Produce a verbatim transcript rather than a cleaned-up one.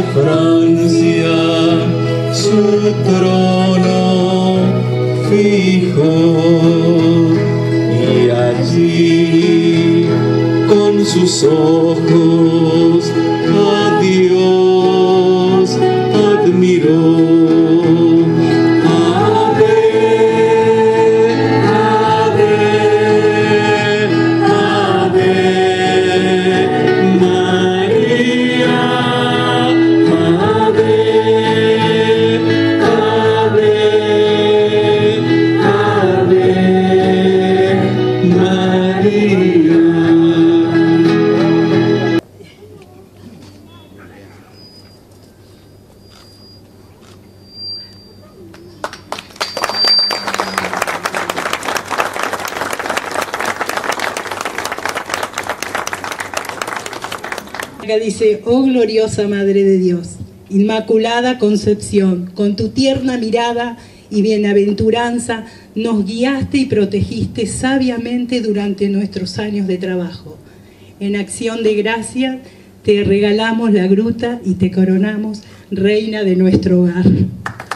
Francia su trono fijó, y allí con sus ojos a Dios admiró. Acá dice: oh gloriosa Madre de Dios, Inmaculada Concepción, con tu tierna mirada y bienaventuranza nos guiaste y protegiste sabiamente durante nuestros años de trabajo. En acción de gracia te regalamos la gruta y te coronamos Reina de nuestro hogar.